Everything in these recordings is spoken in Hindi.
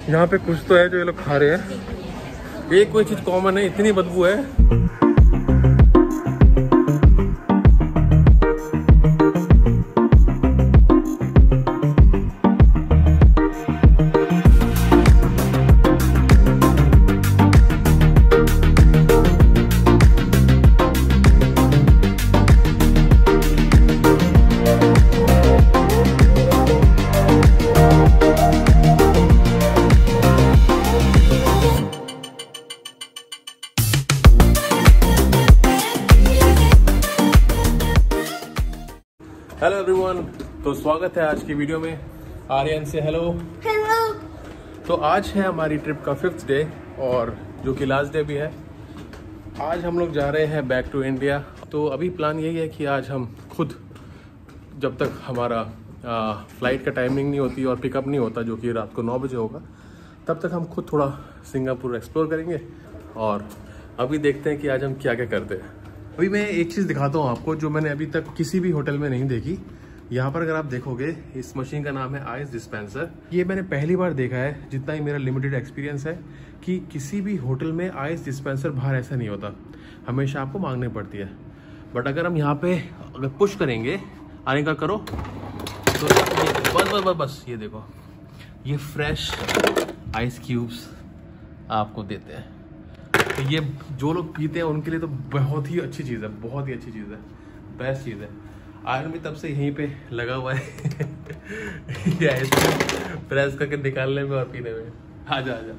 यहाँ पे कुछ तो है जो ये लोग खा रहे हैं। एक कोई चीज़ कॉमन है, इतनी बदबू है। हेलो एवरीवन, तो स्वागत है आज की वीडियो में। आर्यन से हेलो। हेलो। तो आज है हमारी ट्रिप का 5th डे और जो कि लास्ट डे भी है। आज हम लोग जा रहे हैं बैक टू इंडिया। तो अभी प्लान यही है कि आज हम खुद, जब तक हमारा फ्लाइट का टाइमिंग नहीं होती और पिकअप नहीं होता जो कि रात को 9 बजे होगा, तब तक हम खुद थोड़ा सिंगापुर एक्सप्लोर करेंगे। और अभी देखते हैं कि आज हम क्या क्या करते हैं। अभी मैं एक चीज़ दिखाता हूँ आपको जो मैंने अभी तक किसी भी होटल में नहीं देखी। यहाँ पर अगर आप देखोगे, इस मशीन का नाम है आइस डिस्पेंसर। ये मैंने पहली बार देखा है, जितना ही मेरा लिमिटेड एक्सपीरियंस है, कि किसी भी होटल में आइस डिस्पेंसर बाहर ऐसा नहीं होता, हमेशा आपको मांगनी पड़ती है। बट अगर हम यहाँ पे अगर पुश करेंगे, आने का करो, तो बस बस बस बस ये देखो, ये फ्रेश आइस क्यूब्स आपको देते हैं। तो ये जो लोग पीते हैं उनके लिए तो बहुत ही अच्छी चीज़ है, बहुत ही अच्छी चीज़ है, बेस्ट चीज़ है। आयरन भी तब से यहीं पे लगा हुआ है ये आइसक्रीम प्रेस करके निकालने में और पीने में। आजा आजा।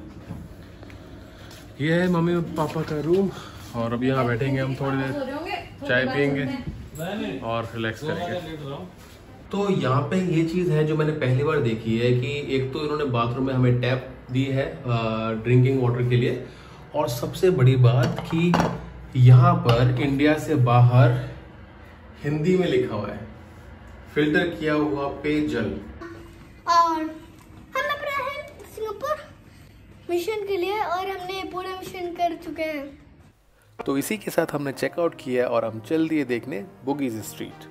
ये है मम्मी पापा का रूम और अब यहाँ बैठेंगे हम थोड़ी देर, चाय पियेंगे और रिलैक्स करेंगे। तो यहाँ पे ये चीज़ है जो मैंने पहली बार देखी है कि एक तो इन्होंने बाथरूम में हमें टैप दी है ड्रिंकिंग वाटर के लिए, और सबसे बड़ी बात कि यहाँ पर इंडिया से बाहर हिंदी में लिखा हुआ है फिल्टर किया हुआ पेयजल। और हम अपना है सिंगापुर मिशन के लिए और हमने पूरा मिशन कर चुके हैं। तो इसी के साथ हमने चेकआउट किया और हम चल दिए देखने बुगीज स्ट्रीट।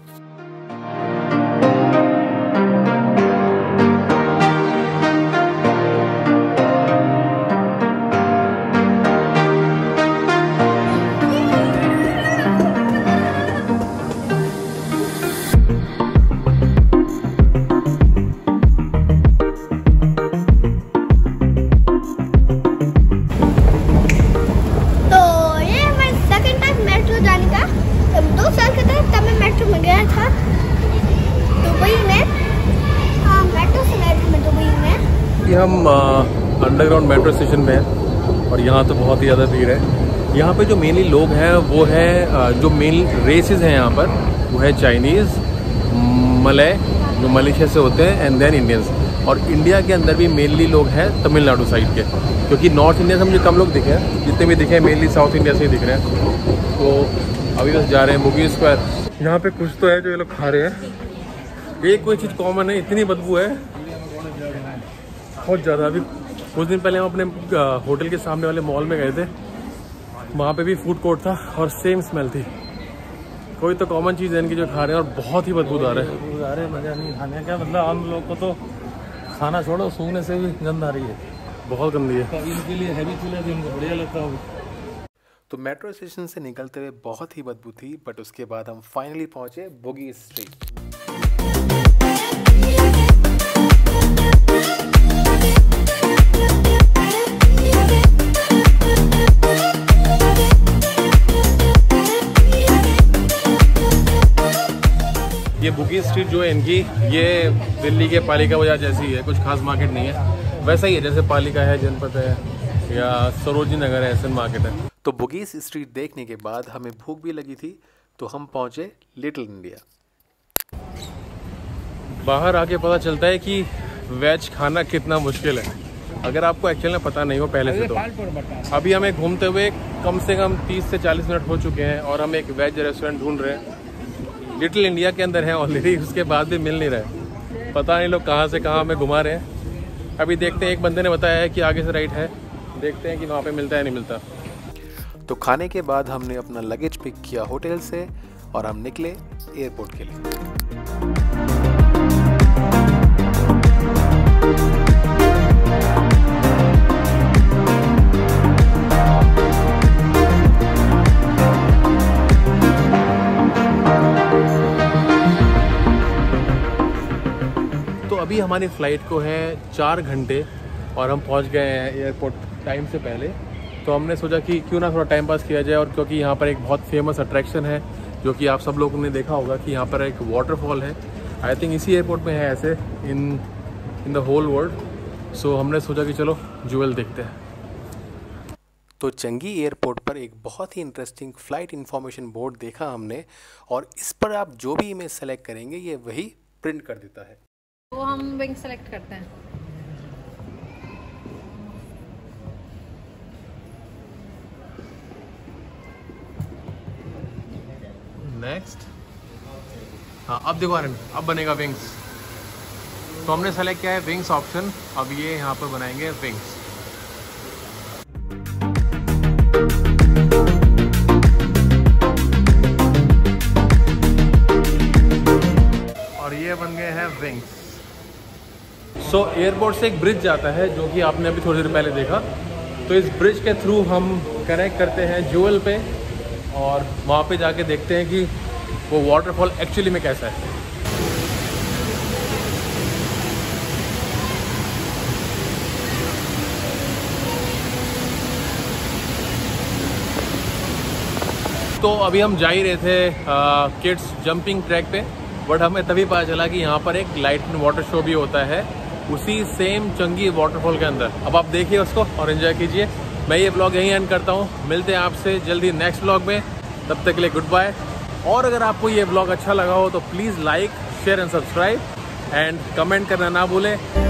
हम अंडरग्राउंड मेट्रो स्टेशन में हैं और यहाँ तो बहुत ही ज़्यादा भीड़ है। यहाँ पे जो मेनली लोग हैं वो है जो मेन रेसेस हैं यहाँ पर, वो है चाइनीज़, मलय जो मलेशिया से होते हैं, एंड देन इंडियंस। और इंडिया के अंदर भी मेनली लोग हैं तमिलनाडु साइड के, क्योंकि नॉर्थ इंडिया से मुझे कम लोग दिखे हैं, जितने भी दिखे हैं मेनली साउथ इंडिया से ही दिख रहे हैं। तो अभी बस जा रहे हैं बुगी स्क्वायर। यहाँ पे कुछ तो है जो ये लोग खा रहे हैं। एक कोई चीज़ कॉमन है, इतनी बदबू है बहुत ज़्यादा। अभी कुछ दिन पहले हम अपने होटल के सामने वाले मॉल में गए थे, वहाँ पे भी फूड कोर्ट था और सेम स्मेल थी। कोई तो कॉमन चीज़ है इनकी जो खा रहे हैं और बहुत ही बदबूदार है। मज़ा नहीं खाने का, मतलब हम लोग को तो खाना छोड़ो, सूंघने से भी गंद आ रही है, बहुत गंदी है। तो इनके लिए हैवी चूल्हा भी उनको बढ़िया लगता होगा। तो मेट्रो स्टेशन से निकलते हुए बहुत ही बदबू थी, बट उसके बाद हम फाइनली पहुँचे बुगी स्ट्रीट। ये बुगी स्ट्रीट जो है इनकी, ये दिल्ली के पालिका बाजार जैसी है, कुछ खास मार्केट नहीं है, वैसा ही है जैसे पालिका है, जनपद है या सरोजनी नगर है, ऐसे मार्केट है। तो बुगी स्ट्रीट देखने के बाद हमें भूख भी लगी थी, तो हम पहुंचे लिटिल इंडिया। बाहर आके पता चलता है कि वेज खाना कितना मुश्किल है, अगर आपको एक्चुअली में पता नहीं हो पहले से। तो अभी हमें घूमते हुए कम से कम 30 से 40 मिनट हो चुके हैं और हम एक वेज रेस्टोरेंट ढूंढ रहे हैं। लिटिल इंडिया के अंदर है ऑलरेडी, उसके बाद भी मिल नहीं रहे। पता नहीं लोग कहाँ से कहाँ हमें घुमा रहे हैं। अभी देखते हैं, एक बंदे ने बताया है कि आगे से राइट है, देखते हैं कि वहाँ पे मिलता है नहीं मिलता। तो खाने के बाद हमने अपना लगेज पिक किया होटल से और हम निकले एयरपोर्ट के लिए। हमारी फ़्लाइट को है 4 घंटे और हम पहुंच गए हैं एयरपोर्ट टाइम से पहले। तो हमने सोचा कि क्यों ना थोड़ा टाइम पास किया जाए, और क्योंकि यहाँ पर एक बहुत फेमस अट्रैक्शन है जो कि आप सब लोगों ने देखा होगा कि यहाँ पर एक वाटरफॉल है। आई थिंक इसी एयरपोर्ट में है ऐसे in the whole world. So हमने सोचा कि चलो ज्वेल देखते हैं। तो चंगी एयरपोर्ट पर एक बहुत ही इंटरेस्टिंग फ़्लाइट इन्फॉर्मेशन बोर्ड देखा हमने, और इस पर आप जो भी इमेज सेलेक्ट करेंगे ये वही प्रिंट कर देता है। तो हम विंग सेलेक्ट करते हैं। नेक्स्ट, हाँ अब देखो आनंद, अब बनेगा विंग्स। तो हमने सेलेक्ट किया है विंग्स ऑप्शन। अब ये यहाँ पर बनाएंगे विंग्स। और ये बन गए हैं विंग्स। सो एयरपोर्ट से एक ब्रिज जाता है जो कि आपने अभी थोड़ी देर पहले देखा। तो इस ब्रिज के थ्रू हम कनेक्ट करते हैं ज्वेल पे, और वहाँ पे जाके देखते हैं कि वो वाटरफॉल एक्चुअली में कैसा है। तो अभी हम जा ही रहे थे किड्स जंपिंग ट्रैक पे, बट हमें तभी पता चला कि यहाँ पर एक लाइट एंड वाटर शो भी होता है उसी सेम चंगी वाटरफॉल के अंदर। अब आप देखिए उसको और एंजॉय कीजिए। मैं ये ब्लॉग यहीं एंड करता हूँ। मिलते हैं आपसे जल्दी नेक्स्ट ब्लॉग में, तब तक के लिए गुड बाय। और अगर आपको ये ब्लॉग अच्छा लगा हो तो please like, share and subscribe, and comment करना ना भूलें।